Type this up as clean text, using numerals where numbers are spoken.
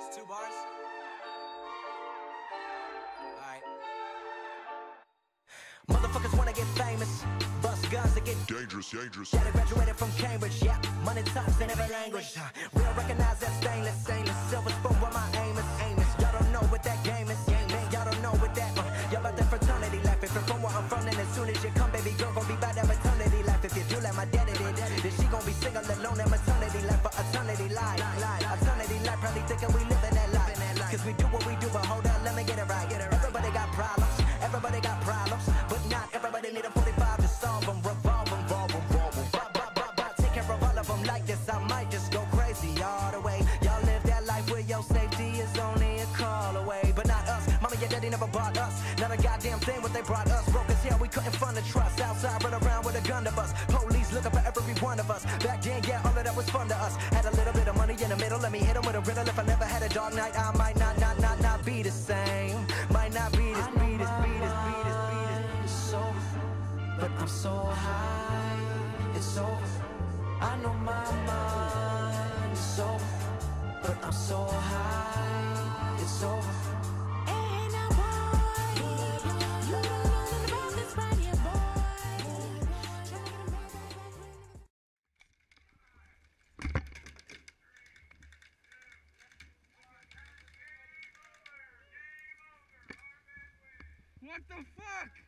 2 bars? Alright. Motherfuckers wanna get famous, bust guns to get Dangerous, dangerous. Yeah, they graduated from Cambridge, yeah. Money talks in every language. Real recognize that stainless, silver spoon where my aim is. Y'all don't know what that game is. Y'all don't know what that. Y'all about that fraternity life. If you're from where I'm from, then as soon as you come, baby girl, gon' be by that maternity life. If you do like my daddy did, then she gon' be single alone at maternity life for eternity life. Eternity life, probably thinking we living that life. Cause we do what we do, but hold up, let me get it right. Everybody got problems, everybody got problems, but not everybody need a 45 to solve them. Revolve them, take care of all of them like this. I might just go crazy all the way. Y'all live that life where your safety is only a call away, but not us. Mama, your daddy never bought us. Not a goddamn thing what they brought us. Broke as hell, we couldn't fund the trust. Outside, run around with a gun to bust. Police looking for every one of us. Back then, yeah, all of that was fun to us. Had a little bit of money in the middle. Let me hit 'em with a riddle. If I never had a dark night, I might not be the same. Might not be this. So, but I'm so high. It's over. I know my mind is over, but I'm so high. It's over. Ain't no boy, you don't know nothing about this right here, boy. What the fuck?